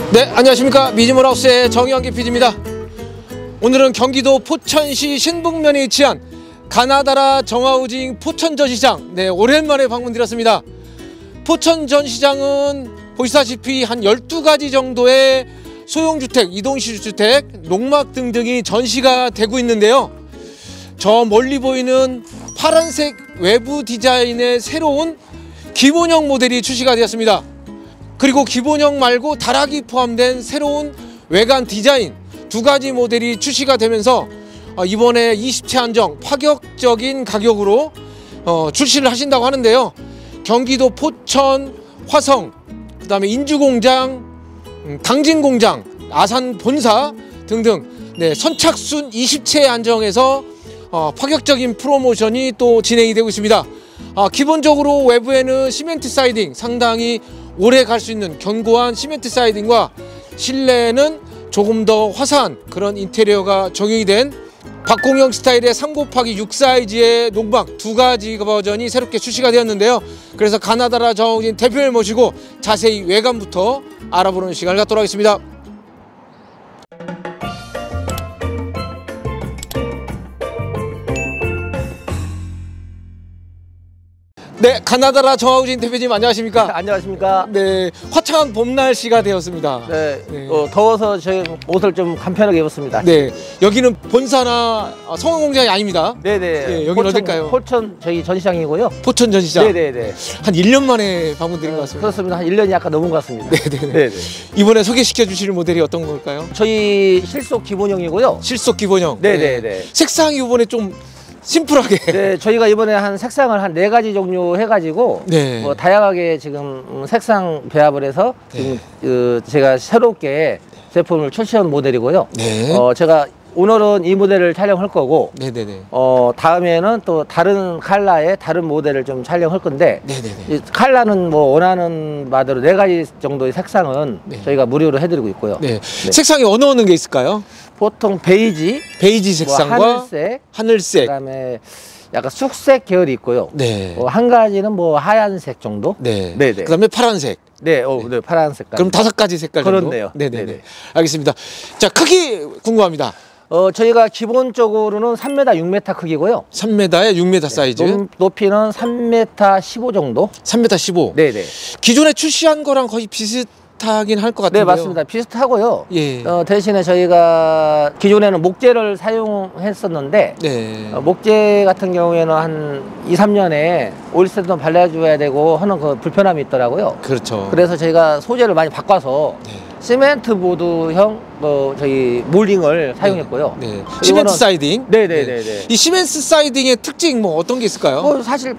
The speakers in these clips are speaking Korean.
네, 안녕하십니까. 미즈몰하우스의 정영기 PD입니다. 오늘은 경기도 포천시 신북면에 위치한 가나다라 정하우징 포천전시장, 네, 오랜만에 방문드렸습니다. 포천전시장은 보시다시피 한 12가지 정도의 소형주택, 이동시주택, 농막 등등이 전시가 되고 있는데요. 저 멀리 보이는 파란색 외부 디자인의 새로운 기본형 모델이 출시가 되었습니다. 그리고 기본형 말고 다락이 포함된 새로운 외관 디자인 두 가지 모델이 출시가 되면서 이번에 20채 한정 파격적인 가격으로 출시를 하신다고 하는데요. 경기도 포천, 화성, 그 다음에 인주공장, 당진공장, 아산 본사 등등, 네, 선착순 20채 한정에서 파격적인 프로모션이 또 진행이 되고 있습니다. 기본적으로 외부에는 시멘트 사이딩, 상당히 오래 갈 수 있는 견고한 시멘트 사이딩과 실내는 조금 더 화사한 그런 인테리어가 적용이 된 박공형 스타일의 3곱하기6 사이즈의 농막 두 가지 버전이 새롭게 출시가 되었는데요. 그래서 가나다라 정하우징 대표를 모시고 자세히 외관부터 알아보는 시간을 갖도록 하겠습니다. 네, 가나다라 정하우징 대표님 안녕하십니까? 안녕하십니까? 네, 화창한 봄 날씨가 되었습니다. 네, 더워서 저희 옷을 좀 간편하게 입었습니다. 네, 여기는 본사나 성원공장이 아닙니다. 네네. 네, 여기는 어딜까요? 포천 저희 전시장이고요. 포천 전시장. 네네네. 한 1년 만에 방문드린 것 같습니다. 그렇습니다. 한 1년이 약간 넘은 것 같습니다. 네네. 이번에 소개시켜 주실 모델이 어떤 걸까요? 저희 실속 기본형이고요. 실속 기본형. 네네네. 네. 색상이 이번에 좀 심플하게. 네, 저희가 이번에 한 색상을 한 4가지 종류 해가지고 네. 뭐 다양하게 지금 색상 배합을 해서 지금 제가 새롭게 제품을 출시한 모델이고요. 네. 제가 오늘은 이 모델을 촬영할 거고, 네네네. 다음에는 또 다른 컬러의 다른 모델을 좀 촬영할 건데, 네네네. 이 컬러는 뭐 원하는 바대로 4가지 정도의 색상은 네. 저희가 무료로 해드리고 있고요. 네. 색상이 어느 게 있을까요? 보통 베이지 색상과 뭐 하늘색, 하늘색, 그다음에 약간 쑥색 계열이 있고요. 네. 한 가지는 뭐 하얀색 정도. 네. 네네. 그다음에 파란색. 네, 네, 파란 색깔. 그럼 5가지 색깔 정도. 그렇네요. 네네네. 네네. 알겠습니다. 자, 크기 궁금합니다. 저희가 기본적으로는 3m, 6m 크기고요. 3m에 6m 사이즈. 높이는 3m 15 정도. 3m 15. 네네. 기존에 출시한 거랑 거의 비슷하긴 할 것 같은데요. 네, 맞습니다. 비슷하고요. 예. 대신에 저희가 기존에는 목재를 사용했었는데, 네. 목재 같은 경우에는 한 2, 3년에 오일세도 발라줘야 되고 하는 그 불편함이 있더라고요. 그렇죠. 그래서 저희가 소재를 많이 바꿔서 네. 시멘트 보드형 저희 몰딩을 사용했고요. 네. 시멘트 사이딩. 네네네. 네. 이 시멘트 사이딩의 특징 뭐 어떤 게 있을까요? 사실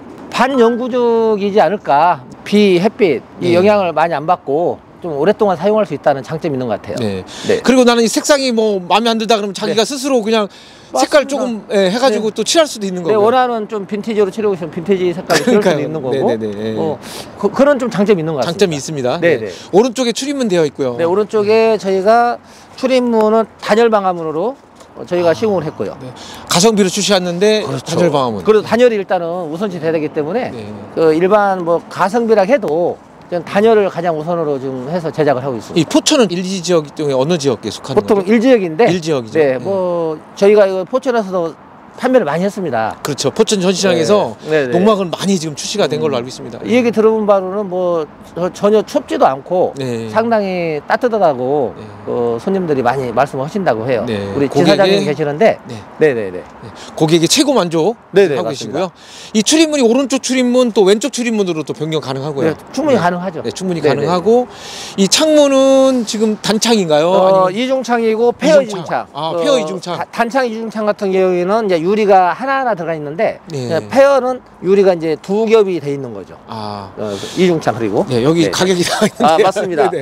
반영구적이지 않을까. 비, 햇빛 이 영향을 많이 안 받고 좀 오랫동안 사용할 수 있다는 장점이 있는 것 같아요. 네. 네. 그리고 나는 이 색상이 뭐 마음에 안 든다 그러면 자기가 스스로 그냥 색깔 조금 해가지고 또 칠할 수도 있는 거고. 네, 원하는 좀 빈티지로 칠하고 싶으면 빈티지 색깔로 칠할 수도 있는 거고. 네네네. 그런 좀 장점이 있는 것 같습니다. 장점이 있습니다. 네네. 네. 오른쪽에 출입문 되어 있고요. 네, 오른쪽에 저희가 출입문은 단열 방화문으로 저희가 시공을 했고요. 네. 가성비로 출시했는데 그렇죠. 단열 방화문. 그래도 단열이 일단은 우선시 돼야 되기 때문에 일반 뭐 가성비라 해도 그냥 단열을 가장 우선으로 좀 해서 제작을 하고 있습니다. 이 포천은 일지 지역 중에 어느 지역에 속하는 보통 거죠? 일지역인데. 일지역이죠. 네, 뭐 저희가 이거 포천에서도 판매를 많이 했습니다. 그렇죠. 포천 전시장에서 네. 농막은 많이 지금 출시가 된 걸로 알고 있습니다. 이 얘기 들어본 바로는 뭐 전혀 춥지도 않고 상당히 따뜻하다고 손님들이 많이 말씀하신다고 해요. 우리 지사장님 계시는데 네네네. 고객이 최고 만족 하고 계시고요. 이 출입문이 오른쪽 출입문 또 왼쪽 출입문으로 또 변경 가능하고요. 네, 충분히 가능하죠. 네, 충분히 가능하고 이 창문은 지금 단창인가요? 아니면 이중창이고 페어 이중창. 페어 이중창. 단창 이중창 같은 경우에는 이제 유리가 하나하나 들어가 있는데 페어는 유리가 이제 2겹이 돼 있는 거죠. 이중창 그리고 여기 가격이 나와 있는데. 맞습니다.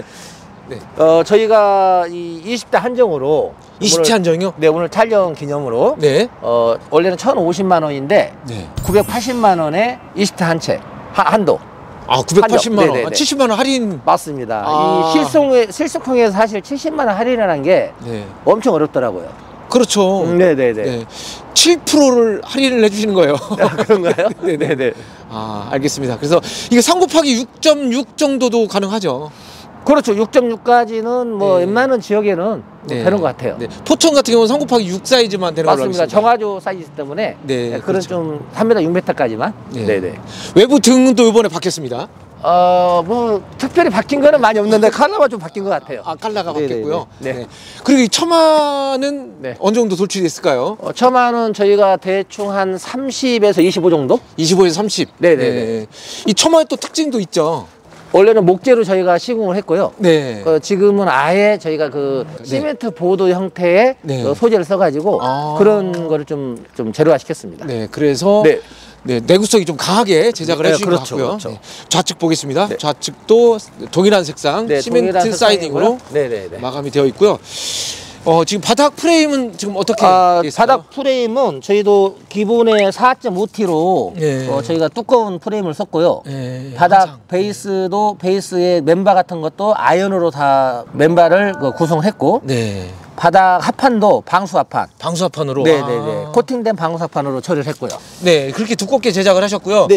저희가 이 20대 한정으로 20대 한정이요? 네, 오늘 촬영 기념으로 원래는 1,050만 원인데 980만 원에 20대 한 채 한도. 980만 원, 70만 원 할인. 맞습니다. 이 실속형에서 사실 70만 원 할인이라는 게 엄청 어렵더라고요. 그렇죠. 네네네. 7%를 할인을 해주시는 거예요. 그런가요? 네네네. 알겠습니다. 그래서 이게 3 곱하기 6.6 정도도 가능하죠. 그렇죠. 6.6까지는 뭐 웬만한 지역에는 뭐 되는 것 같아요. 포천 같은 경우는 3 곱하기 6 사이즈만 되는 걸로 알고 있습니다. 맞습니다. 정화조 사이즈 때문에 그런 그렇죠. 좀 3m, 6m까지만. 외부 등도 이번에 바뀌었습니다. 뭐 특별히 바뀐 거는 많이 없는데 컬러가 좀 바뀐 것 같아요. 컬러가 바뀌었고요. 그리고 이 처마는 어느 정도 돌출이 됐을까요? 처마는 저희가 대충 한 30에서 25 정도? 25에서 30. 이 처마의 또 특징도 있죠. 원래는 목재로 저희가 시공을 했고요. 지금은 아예 저희가 그 시멘트 보드 형태의 그 소재를 써가지고 그런 거를 좀 재료화 시켰습니다. 그래서 내구성이 좀 강하게 제작을 해주신 것 같고요. 좌측 보겠습니다. 좌측도 동일한 색상 시멘트 동일한 사이딩으로 마감이 되어 있고요. 지금 바닥 프레임은 지금 어떻게 있어요? 바닥 프레임은 저희도 기본에 4.5T로 저희가 두꺼운 프레임을 썼고요. 바닥 베이스도 베이스의 멤버 같은 것도 아연으로 다 멤버를 구성했고 바닥 합판도 방수 합판. 방수 합판으로? 코팅된 방수 합판으로 처리를 했고요. 그렇게 두껍게 제작을 하셨고요.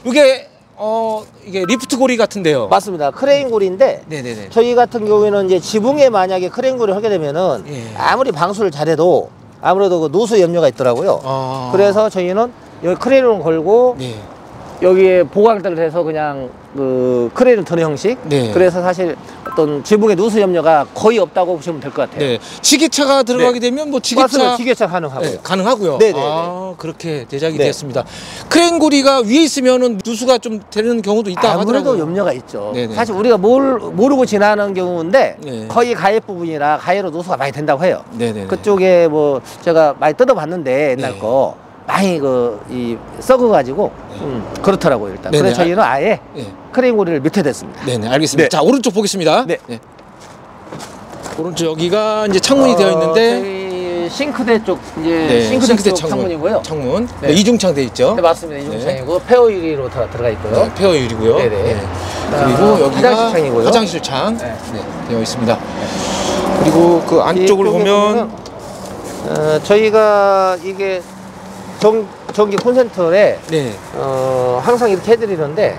이게 리프트 고리 같은데요. 맞습니다. 크레인 고리인데 저희 같은 경우에는 이제 지붕에 만약에 크레인 고리를 하게 되면은 아무리 방수를 잘해도 아무래도 그 누수 염려가 있더라고요. 그래서 저희는 여기 크레인을 걸고 여기에 보강들을 해서 그냥 그 크레인을 드는 형식. 그래서 사실 어떤 지붕의 누수 염려가 거의 없다고 보시면 될 것 같아요. 지게차가 들어가게 되면 뭐 지게차 가능하고요. 가능하고요. 그렇게 제작이 되었습니다. 크레인 고리가 위에 있으면은 누수가 좀 되는 경우도 있다 하더라고요. 아무래도 염려가 있죠. 사실 우리가 모르고 지나는 경우인데 거의 가해 부분이라 가해로 누수가 많이 된다고 해요. 그쪽에 뭐 제가 많이 뜯어봤는데 옛날 거. 많이 이 썩어가지고 그렇더라고요 일단. 그래서 저희는 아예 크레인 고리를 밑에 댔습니다. 알겠습니다. 자 오른쪽 보겠습니다. 오른쪽 여기가 이제 창문이 되어 있는데 저희 싱크대 쪽 이제 싱크대 쪽 창문이고요. 창문 이중창 돼 있죠. 맞습니다. 이중창이고 페어 유리로 들어가 있고요. 페어 유리고요. 그리고 여기가 화장실 창 되어 있습니다. 그리고 그 안쪽을 보면 저희가 이게 전기 콘센트에 항상 이렇게 해드리는데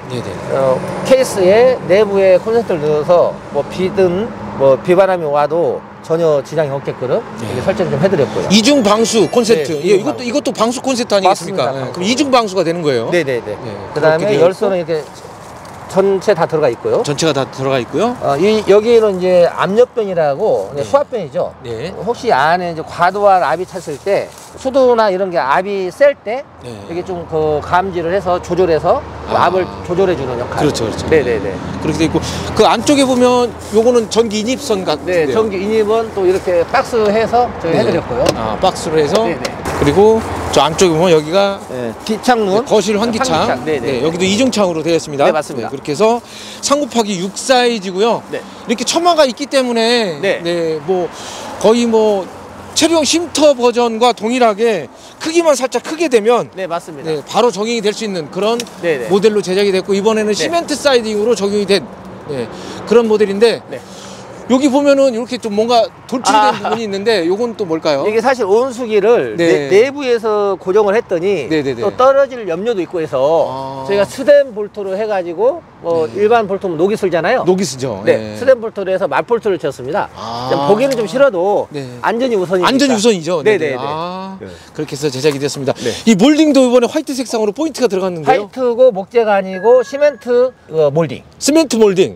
케이스에 내부에 콘센트를 넣어서 뭐 비든 뭐 비바람이 와도 전혀 지장이 없게끔 이렇게 설정 좀 해드렸고요. 이중 방수 콘센트. 이것도 방수 콘센트 아니겠습니까? 그럼 이중 방수가 되는 거예요. 그다음에 열선은 이렇게 전체 다 들어가 있고요. 전체가 다 들어가 있고요. 여기는 이제 압력변이라고 수압변이죠. 혹시 안에 이제 과도한 압이 찼을 때 수도나 이런 게 압이 셀 때 이게 좀 그 감지를 해서 조절해서 압을 조절해 주는 역할. 그렇죠. 그렇게 돼 있고 그 안쪽에 보면 요거는 전기 인입선 같은데요. 전기 인입은 또 이렇게 박스해서 저희 해드렸고요. 박스로 해서 그리고 저 안쪽에 보면 여기가 뒷창문, 거실 환기창. 여기도 이중창으로 되어 있습니다. 맞습니다. 그렇게 해서 3 곱하기 6 사이즈고요. 이렇게 처마가 있기 때문에 뭐 거의 뭐 체류형 쉼터 버전과 동일하게 크기만 살짝 크게 되면 맞습니다. 바로 적용이 될 수 있는 그런 모델로 제작이 됐고 이번에는 시멘트 사이딩으로 적용이 된 그런 모델인데 여기 보면은 이렇게 좀 뭔가 돌출된 부분이 있는데 요건 또 뭘까요? 이게 사실 온수기를 내부에서 고정을 했더니 또 떨어질 염려도 있고 해서 저희가 스댄 볼트로 해가지고 뭐 일반 볼트면 녹이 슬잖아요. 녹이 쓰죠. 스댄 볼트로 해서 맞볼트를 쳤습니다. 보기는 좀 싫어도 안전이 우선이니까. 안전이 우선이죠. 그렇게 해서 제작이 됐습니다. 이 몰딩도 이번에 화이트 색상으로 포인트가 들어갔는데요. 화이트고 목재가 아니고 시멘트 몰딩. 시멘트 몰딩.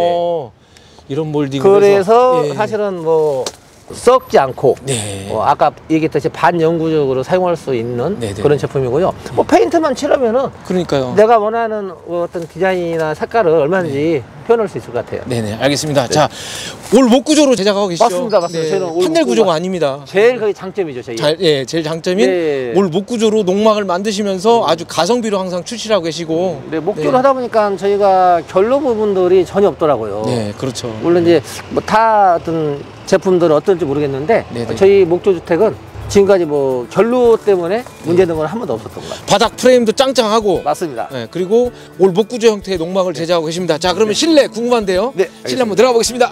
이런 몰딩으로 그래서 사실은 뭐 썩지 않고 아까 얘기했듯이 반영구적으로 사용할 수 있는 그런 제품이고요. 뭐 페인트만 칠하면은 그러니까요. 내가 원하는 어떤 디자인이나 색깔을 얼마든지 표현할 수 있을 것 같아요. 알겠습니다. 자, 올 목구조로 제작하고 계시죠? 맞습니다. 저희는 판넬 구조가 아닙니다. 제일 거의 장점이죠, 저희. 제일 장점인 올 목구조로 농막을 만드시면서 아주 가성비로 항상 출시하고 계시고. 목조로 하다 보니까 저희가 결로 부분들이 전혀 없더라고요. 그렇죠. 물론 이제 뭐 다 어떤 제품들은 어떨지 모르겠는데 저희 목조주택은 지금까지 뭐 결로 때문에 문제된 건 한 번도 없었던 것 같아요. 바닥 프레임도 짱짱하고. 맞습니다. 그리고 올 목구조 형태의 농막을 제작하고 계십니다. 자, 그러면 실내 궁금한데요. 실내 한번 들어가 보겠습니다.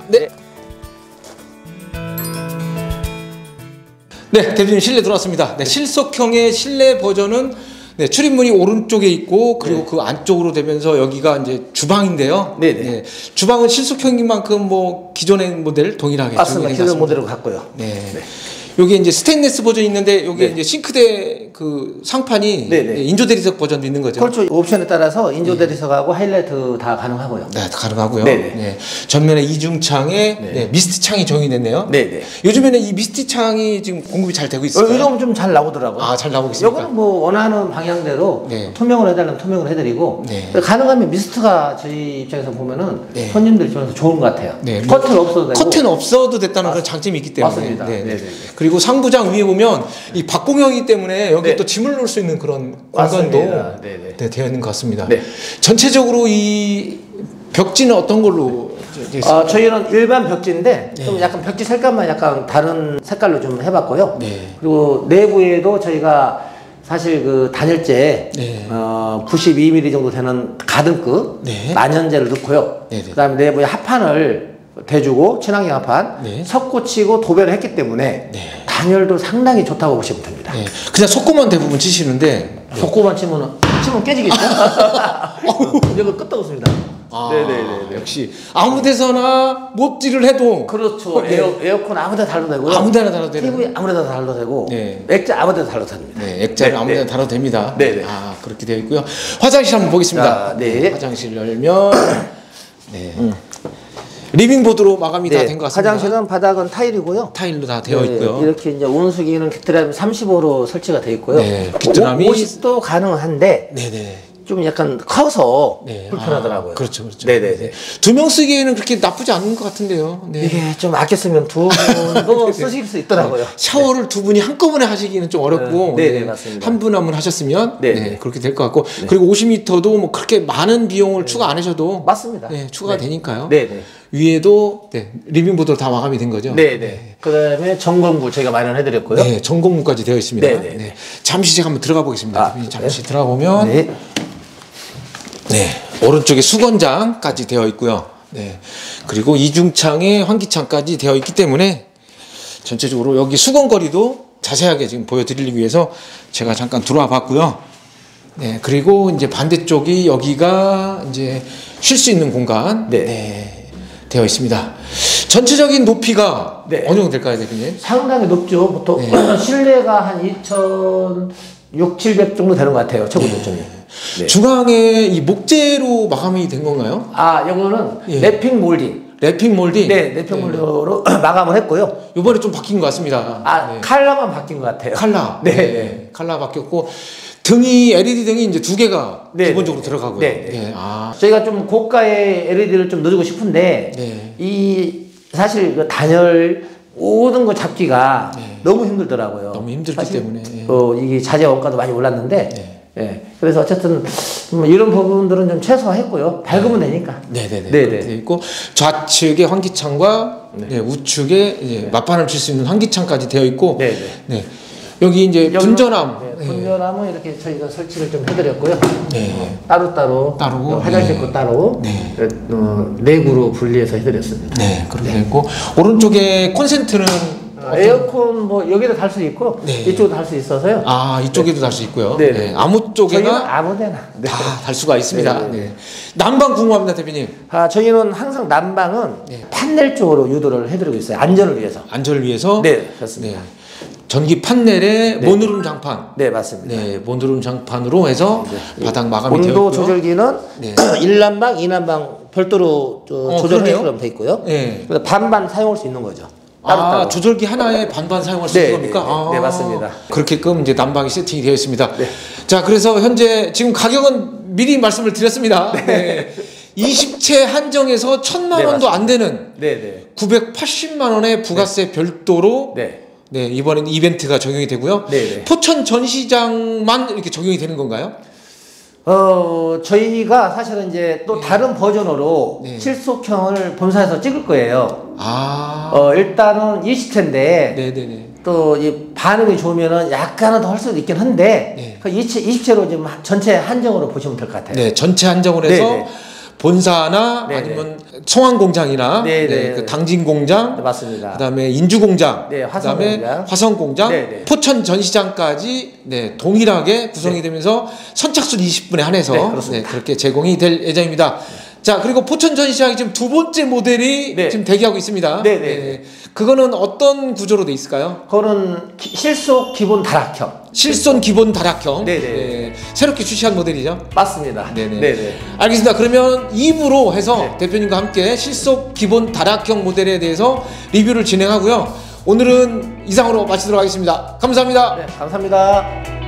대표님 실내 들어왔습니다. 실속형의 실내 버전은 네, 출입문이 오른쪽에 있고 그리고 그 안쪽으로 되면서 여기가 이제 주방인데요. 네, 주방은 실속형인 만큼 뭐 기존의 모델 동일하게 맞습니다. 기존 모델로 갔고요. 네. 여기 이제 스테인리스 버전이 있는데 여기 이제 싱크대 그 상판이 인조 대리석 버전도 있는 거죠. 그렇죠. 옵션에 따라서 인조 대리석하고 하이라이트 다 가능하고요. 네, 다 가능하고요. 네. 전면에 이중창에 미스트 창이 적용이 됐네요. 요즘에는 이 미스트 창이 지금 공급이 잘 되고 있어요. 요즘 좀 잘 나오더라고요. 아, 잘 나오고 있습니까? 이거는 뭐 원하는 방향대로 투명을 해달라면 투명을 해드리고 가능하면 미스트가 저희 입장에서 보면은 손님들 입장에서 좋은 것 같아요. 커튼 없어도 되고. 커튼 없어도 됐다는 그런 장점이 있기 때문에. 맞습니다. 그리고 상부장 위에 보면 이 박공형이기 때문에 여기 또 짐을 넣을 수 있는 그런 공간도 되어 있는 것 같습니다. 전체적으로 이 벽지는 어떤 걸로? 저희는 일반 벽지인데 좀 약간 벽지 색감만 약간 다른 색깔로 좀 해봤고요. 그리고 내부에도 저희가 사실 그 단열재 92mm 정도 되는 가등급 만연재를 넣고요. 그다음에 내부에 합판을 대주고 친환경 합판 석고 치고 도배를 했기 때문에 단열도 상당히 좋다고 보시면 됩니다. 그냥 석고만 대부분 치시는데 석고만 치면 깨지겠죠? 이거 끄떡없습니다. 역시 아무데서나 못질을 해도 그렇죠. 에어컨 아무데나 달아도 되고요. 아무데나 달아도 되고 TV 아무데나 달아도 되고 액자 아무데나 달아도 됩니다. 액자를 아무데나 달아도 됩니다. 아, 그렇게 되어 있고요. 화장실 한번 보겠습니다. 화장실 열면 리빙보드로 마감이 다 된 것 같습니다. 화장실은 바닥은 타일이고요. 타일로 다 되어 있고요. 이렇게 이제 온수기는 깃드람이 35로 설치가 되어 있고요. 깃드람이 50도 가능한데 좀 약간 커서 불편하더라고요. 그렇죠. 두 명 쓰기에는 그렇게 나쁘지 않은 것 같은데요. 이게 좀 아껴 쓰면 두 분도 쓰실 수 있더라고요. 샤워를 두 분이 한꺼번에 하시기는 좀 어렵고 맞습니다. 한 분 한 분 하셨으면 그렇게 될 것 같고 그리고 50m도 뭐 그렇게 많은 비용을 추가 안 하셔도 맞습니다. 추가가 되니까요. 위에도 리빙보드로 다 마감이 된 거죠. 그다음에 전건구 저희가 마련해드렸고요. 전건구까지 되어 있습니다. 잠시 제가 한번 들어가 보겠습니다. 잠시 들어가 보면 오른쪽에 수건장까지 되어 있고요. 그리고 이중창에 환기창까지 되어 있기 때문에 전체적으로 여기 수건거리도 자세하게 지금 보여드리기 위해서 제가 잠깐 들어와 봤고요. 그리고 이제 반대쪽이 여기가 이제 쉴 수 있는 공간 되어 있습니다. 전체적인 높이가 어느 정도 될까요, 대표님? 상당히 높죠. 보통 실내가 한 2,600, 700 정도 되는 것 같아요. 최고 조점이. 중앙에 이 목재로 마감이 된 건가요? 이거는 랩핑 몰딩. 랩핑 몰딩? 랩핑 몰딩으로 마감을 했고요. 이번에 좀 바뀐 것 같습니다. 컬러만 바뀐 것 같아요. 컬러. 컬러 바뀌었고 등이 LED 등이 이제 두 개가 기본적으로 들어가고요. 저희가 좀 고가의 LED를 좀 넣어주고 싶은데 이 사실 그 단열 모든 거 잡기가 너무 힘들더라고요. 너무 힘들기 때문에 이게 자재 원가도 많이 올랐는데 그래서 어쨌든 이런 부분들은 좀 최소화했고요. 밝으면 되니까. 그렇게 있고 좌측에 환기창과 우측에 이제 맞바람을 칠 수 있는 환기창까지 되어 있고 여기 이제 분전함. 분전함은 이렇게 저희가 설치를 좀 해드렸고요. 따로 화장실도 따로 내구로 분리해서 해드렸습니다. 그렇게 되고 오른쪽에 콘센트는 에어컨 뭐 여기도 달 수 있고 이쪽도 달 수 있어서요. 이쪽에도 달 수 있고요. 아무 쪽에나 아무데나 다 달 수가 있습니다. 난방 궁금합니다, 대표님. 저희는 항상 난방은 판넬 쪽으로 유도를 해드리고 있어요. 안전을 위해서. 안전을 위해서. 그렇습니다. 전기 판넬에 모노룸 장판. 맞습니다. 모노룸 장판으로 해서 바닥 마감이 되어 있고요. 온도 조절기는 1난방, 2난방 별도로 조절하게끔 돼 있고요. 그래서 반반 사용할 수 있는 거죠. 따로. 조절기 하나에 반반 사용할 수 있는 겁니까? 네, 맞습니다. 그렇게끔 이제 난방이 세팅이 되어 있습니다. 자, 그래서 현재 지금 가격은 미리 말씀을 드렸습니다. 20채 한정해서 1,000만 원도 안 되는 980만 원의 부가세 별도로 이번엔 이벤트가 적용이 되고요. 포천 전시장만 이렇게 적용이 되는 건가요? 저희가 사실은 이제 또 다른 버전으로 실속형을 본사에서 찍을 거예요. 일단은 20채인데 또 이 반응이 좋으면은 약간은 더 할 수도 있긴 한데 그 20채로 지금 전체 한정으로 보시면 될 것 같아요. 전체 한정을 해서 본사나 네네. 아니면 성황 공장이나 네네. 그 당진 공장, 네, 맞습니다. 그다음에 인주 공장, 네, 화성 그다음에 공장. 화성 공장, 네네. 포천 전시장까지 동일하게 구성이 되면서 선착순 20분에 한해서 네, 그렇습니다. 그렇게 제공이 될 예정입니다. 자, 그리고 포천 전시장이 지금 두 번째 모델이 지금 대기하고 있습니다. 그거는 어떤 구조로 돼 있을까요? 그거는 실속 기본 다락형. 실손 기본 다락형. 네네. 새롭게 출시한 모델이죠? 맞습니다. 네네. 알겠습니다. 그러면 2부로 해서 대표님과 함께 실속 기본 다락형 모델에 대해서 리뷰를 진행하고요. 오늘은 이상으로 마치도록 하겠습니다. 감사합니다. 네, 감사합니다.